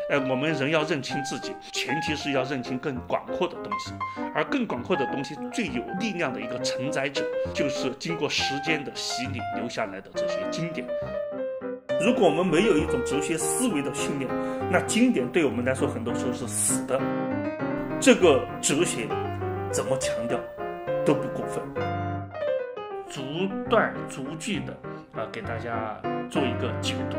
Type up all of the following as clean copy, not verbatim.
我们人要认清自己，前提是要认清更广阔的东西，而更广阔的东西最有力量的一个承载者，就是经过时间的洗礼留下来的这些经典。如果我们没有一种哲学思维的训练，那经典对我们来说很多时候是死的。这个哲学怎么强调都不过分。逐段逐句的给大家做一个解读。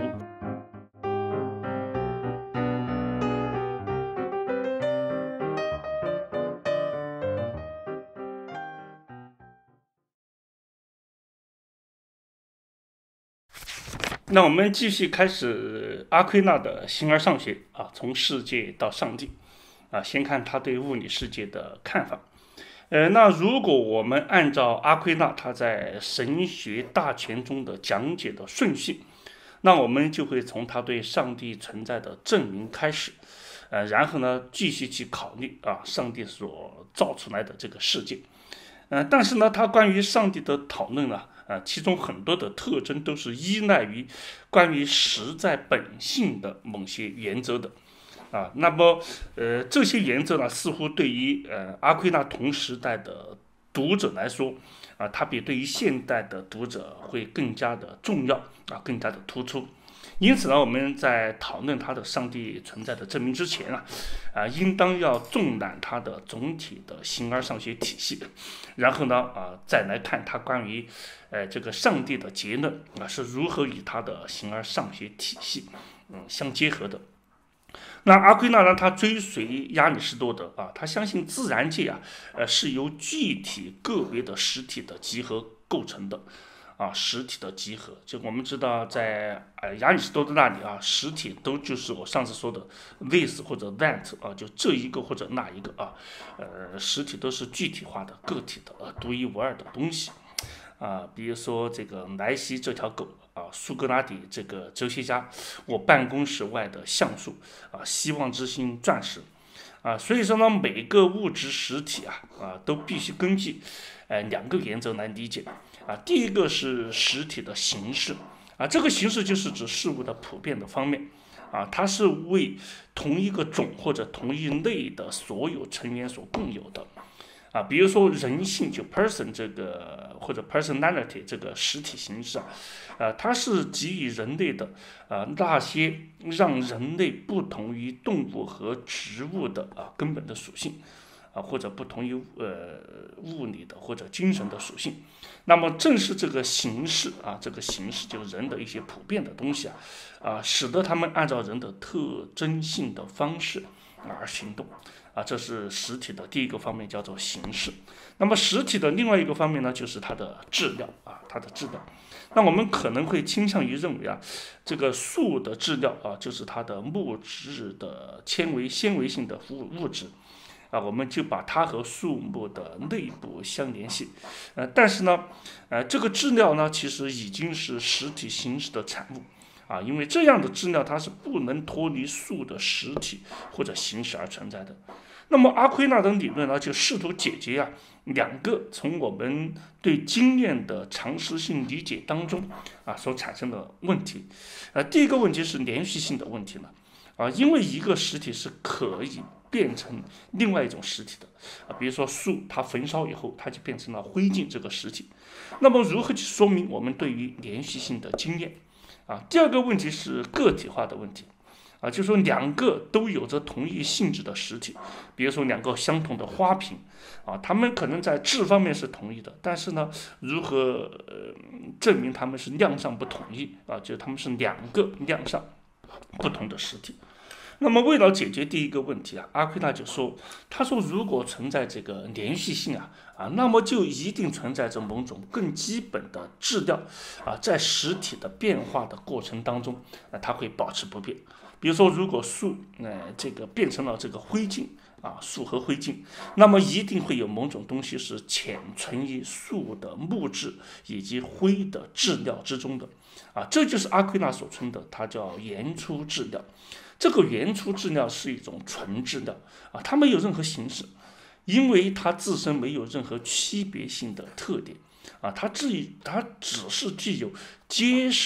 那我们继续开始阿奎那的形而上学从世界到上帝先看他对物理世界的看法。那如果我们按照阿奎那他在神学大全中的讲解的顺序，那我们就会从他对上帝存在的证明开始，然后呢继续去考虑上帝所造出来的这个世界。但是呢，他关于上帝的讨论其中很多的特征都是依赖于关于实在本性的某些原则的那么这些原则呢，似乎对于阿奎那同时代的读者来说它比对于现代的读者会更加的重要更加的突出。因此呢，我们在讨论他的上帝存在的证明之前应当要纵览他的总体的形而上学体系，然后呢再来看他关于这个上帝的结论是如何与他的形而上学体系相结合的。那阿奎那呢，他追随亚里士多德他相信自然界是由具体个别的实体的集合构成的实体的集合。就我们知道在亚里士多德那里实体都就是我上次说的 this 或者 that 就这一个或者那一个实体都是具体化的个体的独一无二的东西比如说这个莱西这条狗苏格拉底这个哲学家，我办公室外的橡树希望之星钻石所以说呢，每个物质实体都必须根据两个原则来理解第一个是实体的形式这个形式就是指事物的普遍的方面它是为同一个种或者同一类的所有成员所共有的比如说人性就 person 这个或者 personality 这个实体形式它是给予人类的那些让人类不同于动物和植物的根本的属性或者不同于物理的或者精神的属性。那么正是这个形式这个形式就是人的一些普遍的东西使得他们按照人的特征性的方式而行动这是实体的第一个方面，叫做形式。那么实体的另外一个方面呢，就是它的质料它的质料。那我们可能会倾向于认为这个树的质料就是它的木质的纤维性的物质我们就把它和树木的内部相联系但是呢这个质料呢其实已经是实体形式的产物因为这样的质料它是不能脱离树的实体或者形式而存在的。那么阿奎那的理论呢，就试图解决两个从我们对经验的常识性理解当中所产生的问题第一个问题是连续性的问题了因为一个实体是可以变成另外一种实体的比如说树它焚烧以后它就变成了灰烬这个实体。那么如何去说明我们对于连续性的经验第二个问题是个体化的问题就是说两个都有着同一性质的实体，比如说两个相同的花瓶它们可能在质方面是同一的，但是呢如何证明它们是量上不统一就是它们是两个量上不同的实体。那么为了解决第一个问题阿奎那就说，他说如果存在这个连续性那么就一定存在着某种更基本的质料在实体的变化的过程当中它会保持不变。比如说如果树这个变成了这个灰烬树和灰烬，那么一定会有某种东西是潜存于树的木质以及灰的质料之中的这就是阿奎那所称的，它叫原初质料。这个原初质料是一种纯质料它没有任何形式，因为它自身没有任何区别性的特点它只是具有接受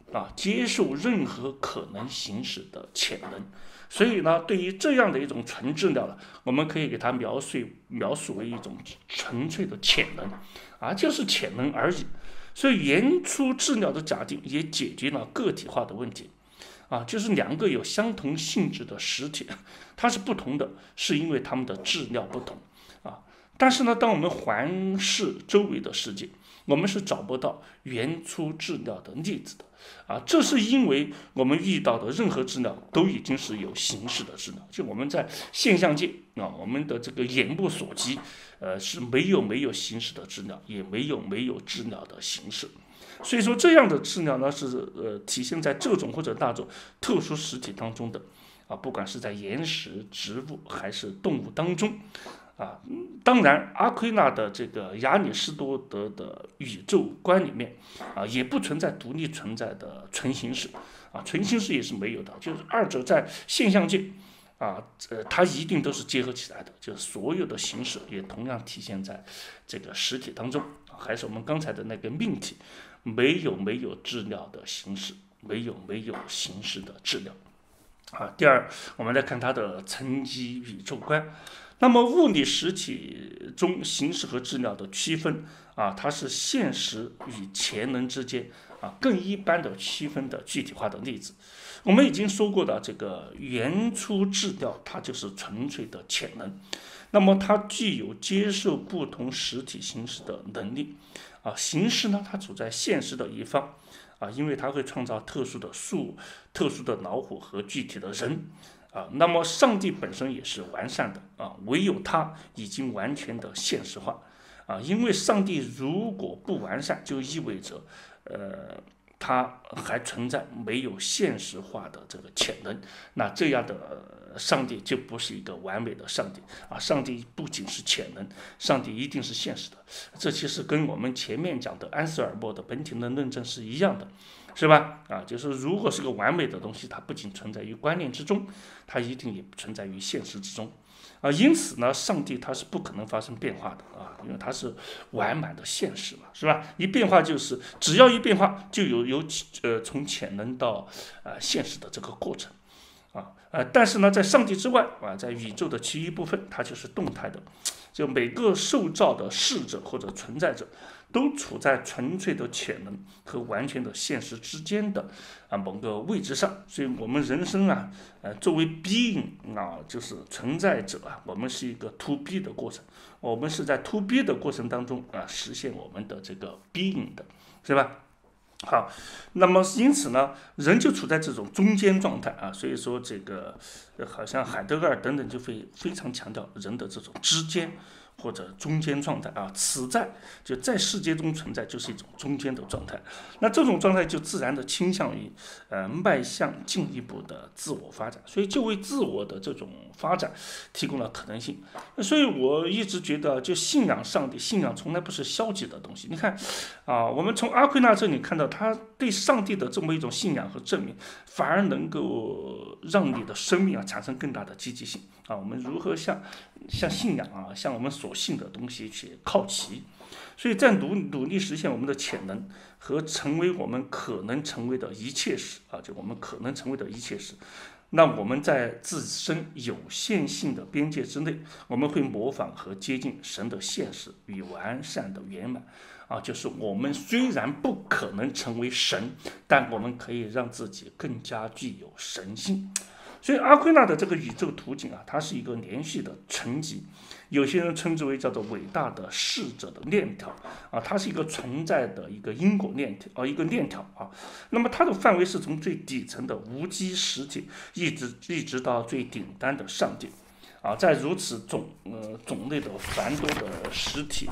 接受任何可能形式的潜能。所以呢，对于这样的一种纯质料呢，我们可以给它描述为一种纯粹的潜能，就是潜能而已。所以原初质料的假定也解决了个体化的问题，就是两个有相同性质的实体，它是不同的，是因为它们的质料不同，但是呢，当我们环视周围的世界，我们是找不到原初质料的例子的，这是因为我们遇到的任何质料都已经是有形式的质料，就我们在现象界我们的这个眼目所及，是没有形式的质料，也没有质料的形式。所以说，这样的质料呢是体现在这种或者那种特殊实体当中的，不管是在岩石、植物还是动物当中。当然，阿奎那的这个亚里士多德的宇宙观里面，也不存在独立存在的纯形式，纯形式也是没有的，就是二者在现象界，它一定都是结合起来的，就是所有的形式也同样体现在这个实体当中，还是我们刚才的那个命题，没有质料的形式，没有形式的质料。第二，我们来看它的层级宇宙观。那么物理实体中形式和质料的区分，它是现实与潜能之间更一般的区分的具体化的例子。我们已经说过的这个原初质料，它就是纯粹的潜能，那么它具有接受不同实体形式的能力。形式呢，它处在现实的一方，因为它会创造特殊的树、特殊的老虎和具体的人。那么上帝本身也是完善的，唯有他已经完全的现实化，因为上帝如果不完善，就意味着它还存在没有现实化的这个潜能，那这样的上帝就不是一个完美的上帝上帝不仅是潜能，上帝一定是现实的。这其实跟我们前面讲的安瑟尔默的本体论论证是一样的，是吧？就是如果是个完美的东西，它不仅存在于观念之中，它一定也存在于现实之中。因此呢，上帝它是不可能发生变化的因为它是完满的现实嘛，是吧？一变化就是只要一变化，就有从潜能到现实的这个过程但是呢，在上帝之外在宇宙的其余部分，它就是动态的，就每个受造的视者或者存在者，都处在纯粹的潜能和完全的现实之间的某个位置上。所以我们人生作为 being 就是存在者我们是一个 to be 的过程，我们是在 to be 的过程当中实现我们的这个 being 的，是吧？好，那么因此呢，人就处在这种中间状态所以说这个好像海德格尔等等就会非常强调人的这种之间或者中间状态此在就在世界中存在就是一种中间的状态，那这种状态就自然的倾向于迈向进一步的自我发展，所以就为自我的这种发展提供了可能性。所以我一直觉得，就信仰上帝，信仰从来不是消极的东西。你看我们从阿奎那这里看到他对上帝的这么一种信仰和证明，反而能够让你的生命产生更大的积极性我们如何向信仰向我们所信的东西去靠齐，所以在努力实现我们的潜能和成为我们可能成为的一切时就我们可能成为的一切时，那我们在自身有限性的边界之内，我们会模仿和接近神的现实与完善的圆满就是我们虽然不可能成为神，但我们可以让自己更加具有神性。所以阿奎那的这个宇宙图景它是一个连续的层级，有些人称之为叫做伟大的逝者的链条它是一个存在的一个因果链条一个链条那么它的范围是从最底层的无机实体一直到最顶端的上帝在如此种类的繁多的实体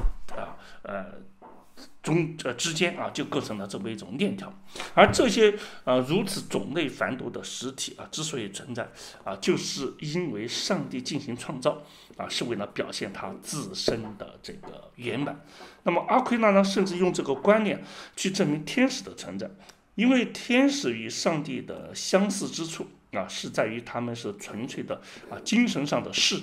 之间就构成了这么一种链条，而这些如此种类繁多的实体之所以存在就是因为上帝进行创造是为了表现他自身的这个圆满。那么阿奎那呢，甚至用这个观念去证明天使的存在，因为天使与上帝的相似之处是在于他们是纯粹的精神上的逝者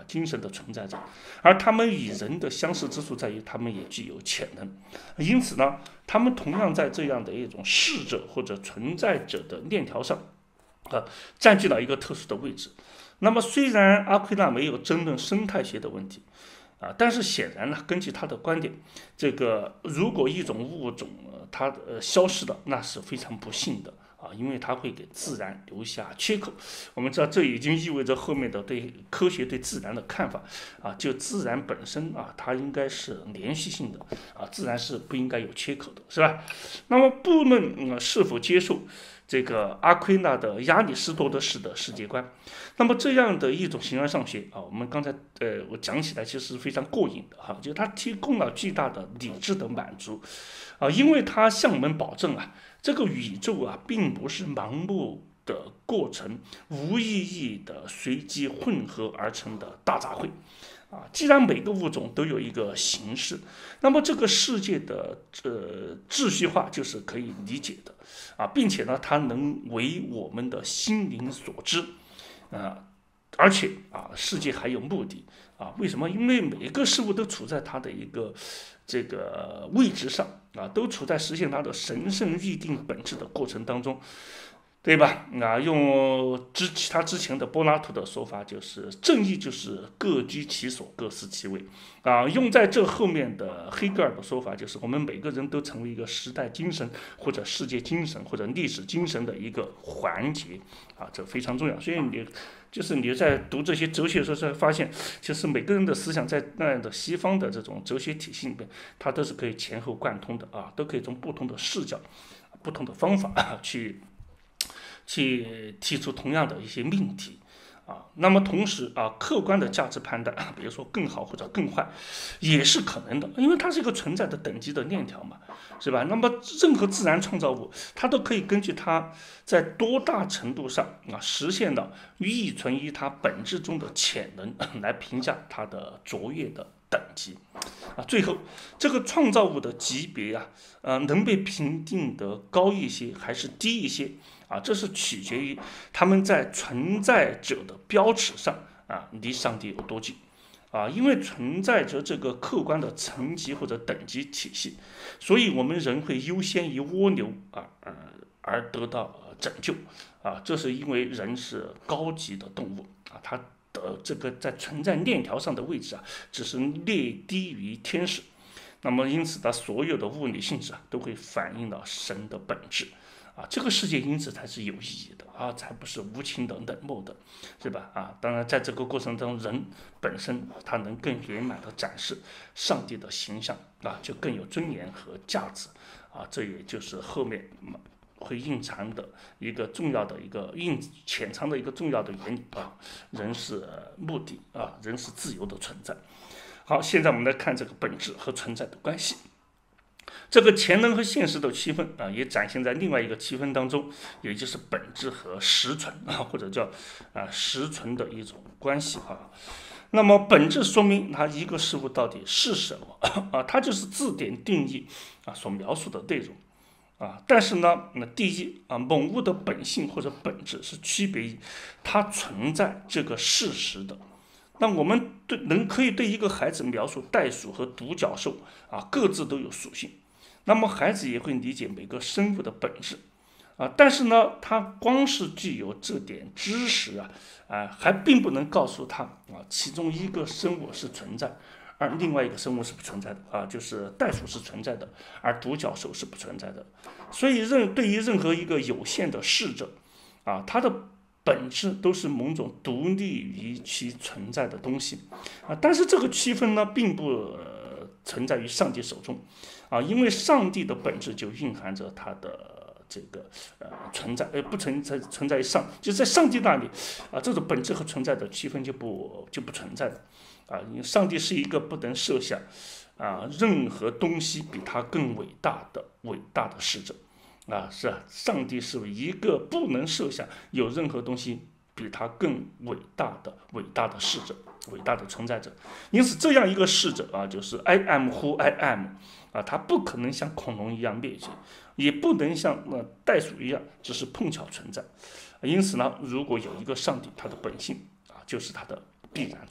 精神的存在者，而他们与人的相似之处在于，他们也具有潜能，因此呢，他们同样在这样的一种适者或者存在者的链条上，占据了一个特殊的位置。那么，虽然阿奎那没有争论生态学的问题，但是显然呢，根据他的观点，这个如果一种物种它消失了，那是非常不幸的因为它会给自然留下缺口。我们知道，这已经意味着后面的对科学对自然的看法就自然本身它应该是连续性的自然是不应该有缺口的，是吧？那么不论是否接受这个阿奎那的亚里士多德式的世界观，那么这样的一种形而上学我们刚才我讲起来其实是非常过瘾的就是它提供了巨大的理智的满足因为它向我们保证这个宇宙并不是盲目的过程，无意义的随机混合而成的大杂烩既然每个物种都有一个形式，那么这个世界的秩序化就是可以理解的并且呢，它能为我们的心灵所知而且世界还有目的为什么？因为每一个事物都处在它的一个这个位置上都处在实现它的神圣预定本质的过程当中。对吧？用他之前的柏拉图的说法，就是正义就是各居其所，各司其位用在这后面的黑格尔的说法，就是我们每个人都成为一个时代精神或者世界精神或者历史精神的一个环节这非常重要。所以你在读这些哲学的时候，才发现其实每个人的思想在那样的西方的这种哲学体系里面，它都是可以前后贯通的都可以从不同的视角、不同的方法去提出同样的一些命题那么同时客观的价值判断，比如说更好或者更坏，也是可能的，因为它是一个存在的等级的链条嘛，是吧？那么任何自然创造物，它都可以根据它在多大程度上实现了依存于它本质中的潜能来评价它的卓越的等级最后这个创造物的级别能被评定的高一些还是低一些这是取决于他们在存在者的标尺上离上帝有多近因为存在着这个客观的层级或者等级体系，所以我们人会优先于蜗牛而得到拯救这是因为人是高级的动物它的这个在存在链条上的位置只是略低于天使。那么因此呢，所有的物理性质都会反映到神的本质这个世界因此才是有意义的才不是无情的冷漠的，是吧当然在这个过程中，人本身他能更圆满的展示上帝的形象就更有尊严和价值这也就是后面会蕴藏的一个重要的一个潜藏的一个重要的原理人是目的人是自由的存在。好，现在我们来看这个本质和存在的关系。这个潜能和现实的区分也展现在另外一个区分当中，也就是本质和实存或者叫实存的一种关系那么本质说明它一个事物到底是什么它就是字典定义所描述的内容但是呢，第一某物的本性或者本质是区别于它存在这个事实的。那我们可以对一个孩子描述袋鼠和独角兽各自都有属性，那么孩子也会理解每个生物的本质但是呢，他光是具有这点知识还并不能告诉他其中一个生物是存在，而另外一个生物是不存在的就是袋鼠是存在的，而独角兽是不存在的。所以对于任何一个有限的视者它的本质都是某种独立于其存在的东西但是这个区分呢，并不存在于上帝手中因为上帝的本质就蕴含着他的这个存在，不存在于就在上帝那里这种本质和存在的区分就不存在的因为上帝是一个不能设想任何东西比他更伟大的使者上帝是一个不能设想有任何东西比他更伟大的使者，伟大的存在者。因此这样一个使者就是 I am who I am 他不可能像恐龙一样灭绝，也不能像袋鼠一样只是碰巧存在因此呢，如果有一个上帝，他的本性就是他的必然存在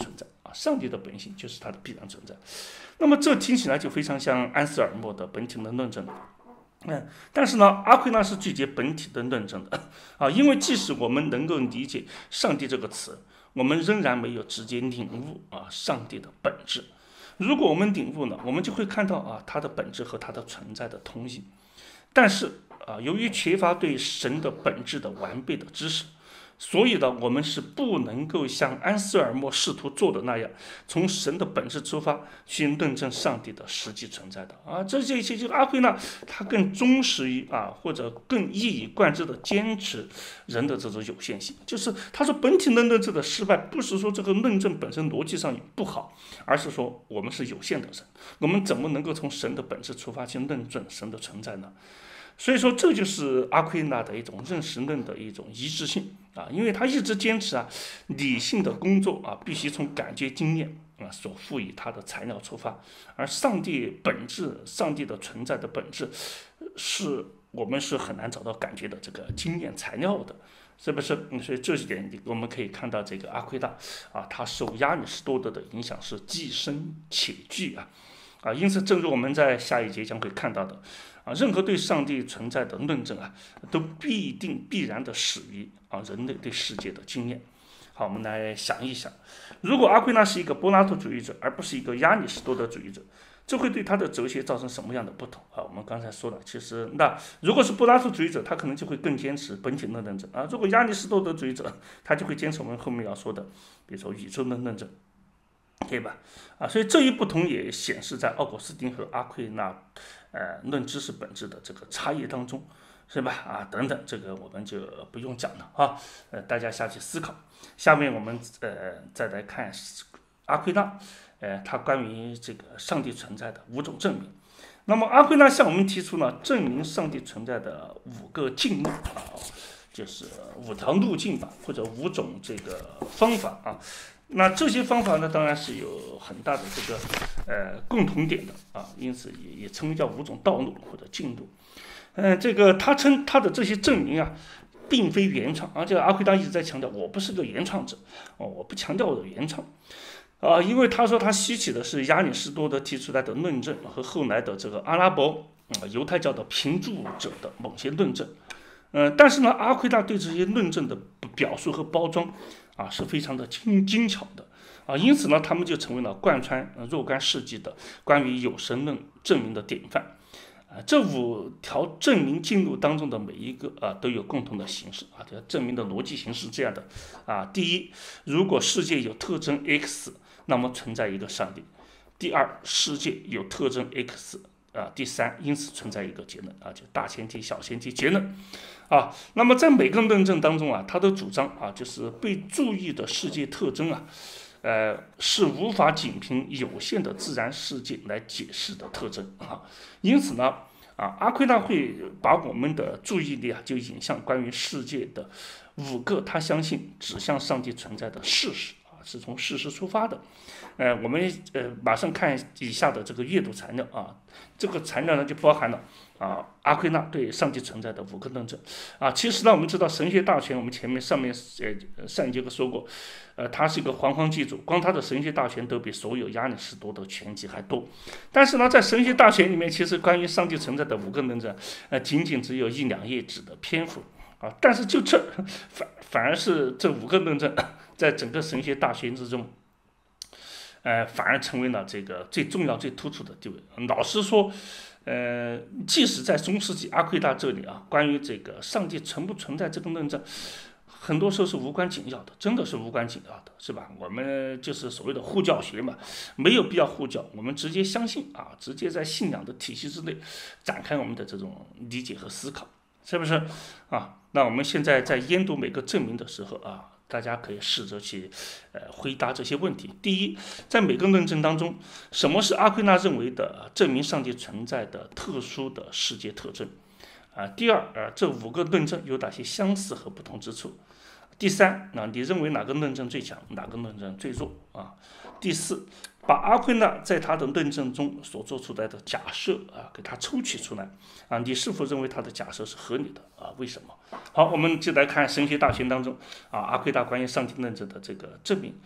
上帝的本性就是它的必然存在。那么这听起来就非常像安瑟尔莫的本体论论证。但是呢，阿奎那是拒绝本体的论证的因为即使我们能够理解上帝这个词，我们仍然没有直接领悟上帝的本质。如果我们领悟了，我们就会看到它的本质和它的存在的通性。但是由于缺乏对神的本质的完备的知识，所以呢，我们是不能够像安瑟尔莫试图做的那样，从神的本质出发去论证上帝的实际存在的这些就是阿奎那他更忠实于或者更一以贯之的坚持人的这种有限性。就是他说本体论证的失败，不是说这个论证本身逻辑上不好，而是说我们是有限的人，我们怎么能够从神的本质出发去论证神的存在呢？所以说，这就是阿奎那的一种认识论的一种一致性因为他一直坚持理性的工作必须从感觉经验所赋予它的材料出发，而上帝本质、上帝的存在的本质，是我们是很难找到感觉的这个经验材料的，是不是？所以这一点我们可以看到，这个阿奎那他受亚里士多德的影响是既深且具因此，正如我们在下一节将会看到的任何对上帝存在的论证都必然的始于人类对世界的经验。好，我们来想一想，如果阿奎那是一个柏拉图主义者，而不是一个亚里士多德主义者，这会对他的哲学造成什么样的不同我们刚才说了，其实如果是柏拉图主义者，他可能就会更坚持本体论论证如果亚里士多德主义者，他就会坚持我们后面要说的，比如说宇宙论论证。对吧？所以这一不同也显示在奥古斯丁和阿奎那论知识本质的这个差异当中，是吧？等等，这个我们就不用讲了大家下去思考。下面我们再来看阿奎那他关于这个上帝存在的5种证明。那么阿奎那向我们提出了证明上帝存在的5个径路就是5条路径吧，或者5种这个方法那这些方法呢，当然是有很大的这个共同点的因此也称为叫5种道路或者径路。这个他称他的这些证明并非原创这个阿奎那一直在强调，我不是个原创者我不强调我的原创因为他说他吸取的是亚里士多德提出来的论证和后来的这个阿拉伯犹太教的评注者的某些论证。但是呢，阿奎那对这些论证的表述和包装是非常的精巧的因此呢，他们就成为了贯穿若干世纪的关于有神论证明的典范。这5条证明径路当中的每一个都有共同的形式这证明的逻辑形式是这样的第一，如果世界有特征 X， 那么存在一个上帝。第二，世界有特征 X， 第三，因此存在一个结论就大前提、小前提、结论那么在每个论证当中他都主张就是被注意的世界特征是无法仅凭有限的自然世界来解释的特征因此呢阿奎那会把我们的注意力就引向关于世界的5个他相信指向上帝存在的事实是从事实出发的。我们马上看以下的这个阅读材料这个材料呢就包含了阿奎那对上帝存在的5个论证其实呢，我们知道神学大全，我们前面上一节课说过，他是一个煌煌巨著，光他的神学大全都比所有亚里士多德全集还多。但是呢，在神学大全里面，其实关于上帝存在的5个论证，仅仅只有1、2页纸的篇幅但是就这反而是这5个论证在整个神学大全之中反而成为了这个最重要、最突出的地位。老实说，即使在中世纪阿奎那这里关于这个上帝存不存在这个论证，很多时候是无关紧要的，真的是无关紧要的，是吧？我们就是所谓的护教学嘛，没有必要护教，我们直接相信直接在信仰的体系之内展开我们的这种理解和思考，是不是那我们现在在研读每个证明的时候大家可以试着去回答这些问题。第一，在每个论证当中，什么是阿奎那认为的证明上帝存在的特殊的世界特征第二，这5个论证有哪些相似和不同之处？第三，你认为哪个论证最强，哪个论证最弱第四，把阿奎那在他的论证中所做出来的假设给他抽取出来你是否认为他的假设是合理的为什么？好，我们就来看神学大全当中阿奎那关于上帝论证的这个证明。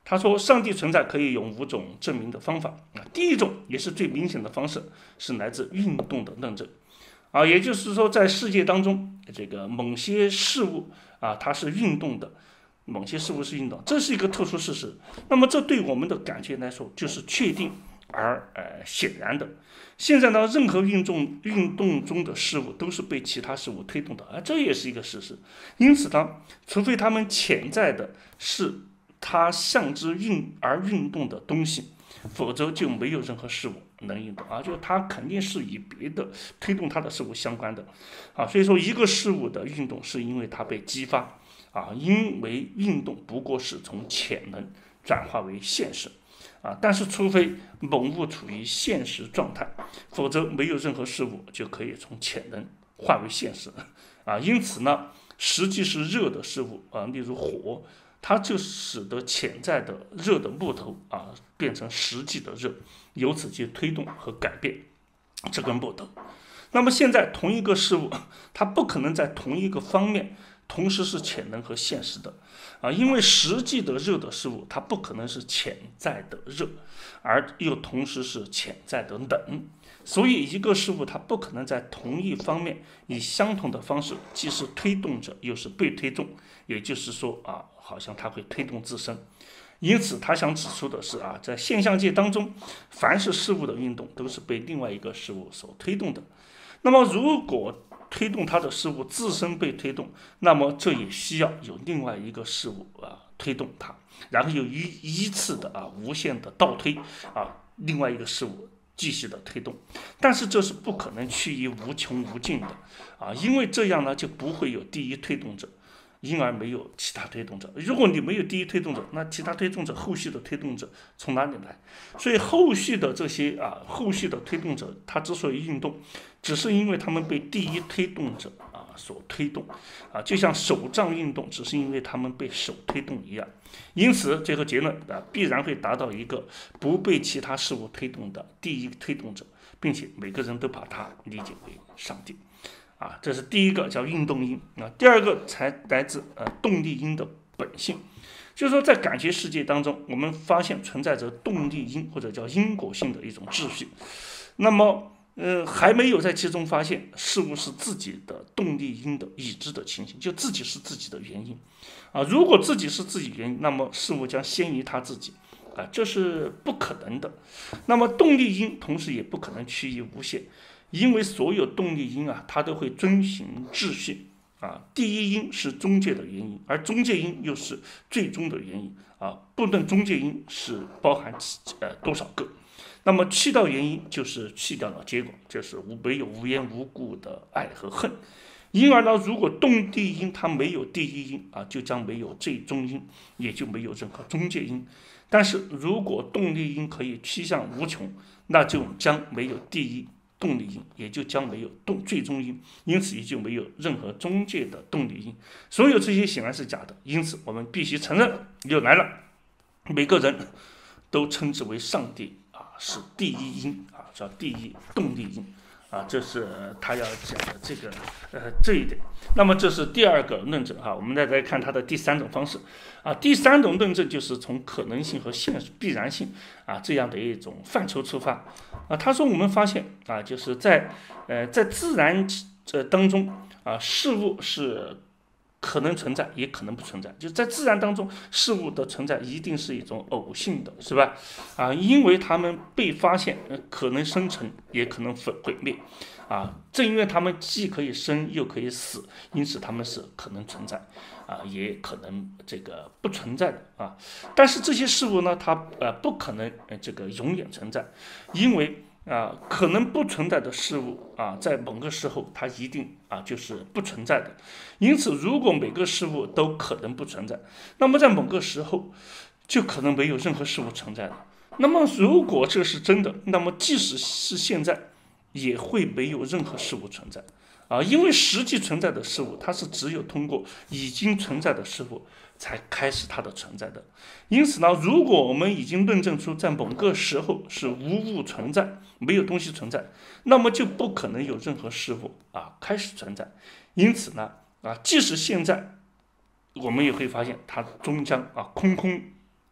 他说，上帝存在可以用5种证明的方法啊。第一种也是最明显的方式，是来自运动的论证啊，也就是说，在世界当中，这个某些事物啊，它是运动的，某些事物是运动，这是一个特殊事实。那么，这对我们的感觉来说，就是确定而显然的。现在呢，任何运动中的事物都是被其他事物推动的，这也是一个事实。因此呢，除非它们潜在的是它向之运动的东西，否则就没有任何事物能运动啊，就它肯定是与别的推动它的事物相关的啊。所以说，一个事物的运动是因为它被激发啊，因为运动不过是从潜能转化为现实啊。但是，除非某物处于现实状态，否则没有任何事物就可以从潜能化为现实啊。因此呢，实际是热的事物啊，例如火。它就使得潜在的热的木头啊变成实际的热，由此去推动和改变这根木头。那么现在同一个事物，它不可能在同一个方面同时是潜能和现实的啊，因为实际的热的事物，它不可能是潜在的热，而又同时是潜在的冷。所以一个事物它不可能在同一方面以相同的方式，既是推动者又是被推动，也就是说啊，好像它会推动自身。因此他想指出的是啊，在现象界当中，凡是事物的运动都是被另外一个事物所推动的。那么如果推动它的事物自身被推动，那么这也需要有另外一个事物推动它，然后又依次的无限的倒推另外一个事物继续的推动。但是这是不可能趋于无穷无尽的因为这样呢就不会有第一推动者，因而没有其他推动者。如果你没有第一推动者，那其他推动者后续的推动者从哪里来？所以后续的这些后续的推动者，他之所以运动，只是因为他们被第一推动者所推动就像手杖运动只是因为他们被手推动一样。因此这个结论必然会达到一个不被其他事物推动的第一推动者，并且每个人都把它理解为上帝这是第一个叫运动因第二个才来自动力因的本性，就是说在感觉世界当中，我们发现存在着动力因或者叫因果性的一种秩序。那么还没有在其中发现事物是自己的动力因的已知的情形，就自己是自己的原因如果自己是自己原因，那么事物将先于他自己这是不可能的。那么动力因同时也不可能趋于无限，因为所有动力因它都会遵循秩序第一因是中介的原因，而中介因又是最终的原因不论中介因是包含多少个。那么去掉原因就是去掉了结果，就是没有无缘无故的爱和恨。因而呢，如果动力因它没有第一因就将没有最终因，也就没有任何中介因。但是如果动力因可以趋向无穷，那就将没有第一动力因，也就将没有最终因，因此也就没有任何中介的动力因。所有这些显然是假的，因此我们必须承认，又来了，每个人都称之为上帝是第一因叫第一动力因这是他要讲的这一点。那么这是第二个论证我们再来看他的第三种方式第三种论证就是从可能性和必然性这样的一种范畴出发他说我们发现就是在自然当中事物是可能存在也可能不存在，就在自然当中事物的存在一定是一种偶性的，是吧因为它们被发现可能生成也可能毁灭正因为它们既可以生又可以死，因此它们是可能存在也可能这个不存在的但是这些事物呢它不可能这个永远存在，因为可能不存在的事物在某个时候它一定就是不存在的。因此如果每个事物都可能不存在，那么在某个时候就可能没有任何事物存在了。那么如果这是真的，那么即使是现在也会没有任何事物存在因为实际存在的事物它是只有通过已经存在的事物才开始它的存在的。因此呢，如果我们已经论证出在某个时候是无物存在，没有东西存在，那么就不可能有任何事物开始存在。因此呢即使现在我们也会发现它终将空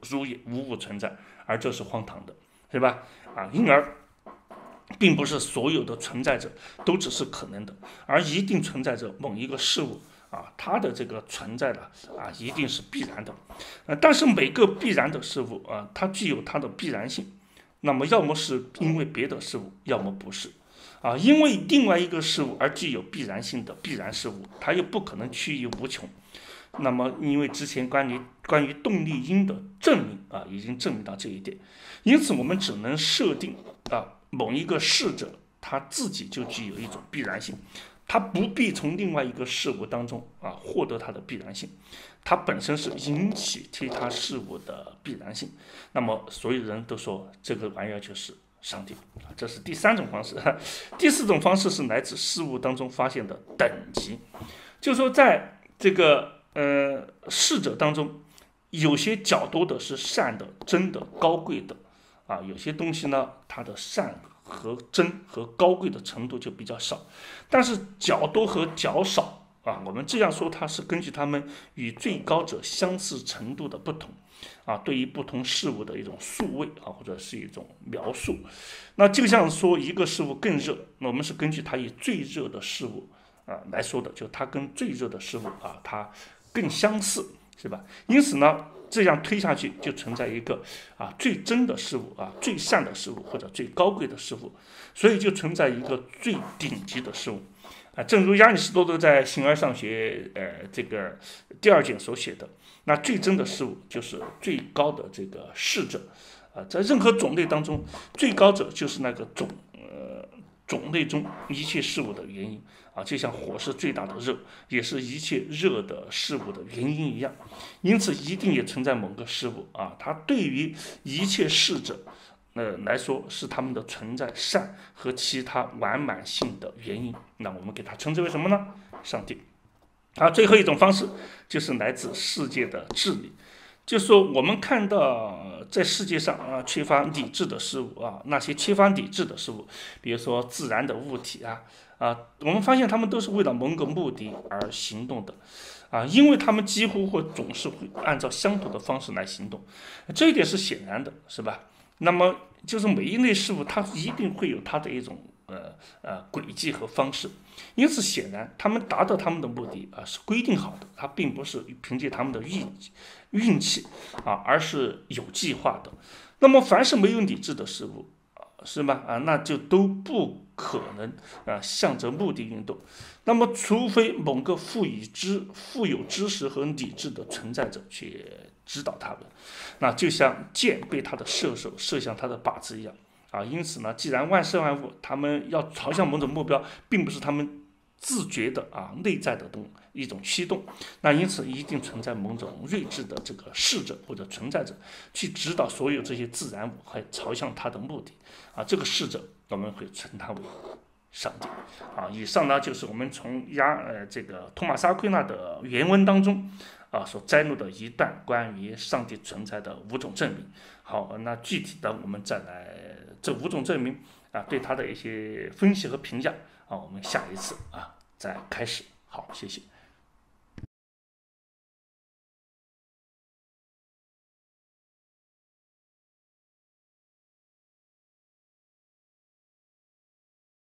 如也，无物存在，而这是荒唐的，是吧？因而并不是所有的存在者都只是可能的，而一定存在着某一个事物它的这个存在的一定是必然的，但是每个必然的事物它具有它的必然性，那么要么是因为别的事物，要么不是。因为另外一个事物而具有必然性的必然事物，它又不可能趋于无穷。那么，因为之前关于动力因的证明已经证明到这一点，因此我们只能设定某一个事者它自己就具有一种必然性，它不必从另外一个事物当中获得它的必然性，它本身是引起其他事物的必然性。那么，所有人都说这个玩意儿就是上帝这是第三种方式。第四种方式是来自事物当中发现的等级，就是说在这个逝者当中，有些较多的是善的、真的、高贵的有些东西呢，它的善和真和高贵的程度就比较少，但是较多和较少我们这样说，它是根据它们与最高者相似程度的不同对于不同事物的一种数位或者是一种描述。那就像说一个事物更热，我们是根据它与最热的事物来说的，就它跟最热的事物它更相似，是吧？因此呢，这样推下去就存在一个最真的事物最善的事物或者最高贵的事物，所以就存在一个最顶级的事物正如亚里士多德在《形而上学》这个第2卷所写的，那最真的事物就是最高的这个逝者在任何种类当中，最高者就是那个种类中一切事物的原因就像火是最大的热，也是一切热的事物的原因一样。因此，一定也存在某个事物它对于一切逝者来说是他们的存在善和其他完满性的原因。那我们给它称之为什么呢？上帝。最后一种方式就是来自世界的治理。就是说，我们看到在世界上缺乏理智的事物那些缺乏理智的事物，比如说自然的物体我们发现他们都是为了某个目的而行动的因为他们几乎或总是会按照相同的方式来行动，这一点是显然的，是吧？那么就是每一类事物，它一定会有它的一种轨迹和方式，因此显然他们达到他们的目的是规定好的，它并不是凭借他们的运气而是有计划的。那么凡是没有理智的事物是吧那就都不可能向着目的运动。那么除非某个富有知识和理智的存在者去指导他们，那就像箭被他的射手射向他的靶子一样因此呢，既然万事万物他们要朝向某种目标，并不是他们自觉的内在的一种驱动，那因此一定存在某种睿智的这个逝者或者存在者去指导所有这些自然物，还朝向他的目的这个逝者我们会称他为上帝以上呢就是我们从这个托马斯·阿奎那的原文当中所摘录的一段关于上帝存在的5种证明。好，那具体的我们再来这5种证明对他的一些分析和评价我们下一次再开始。好，谢谢。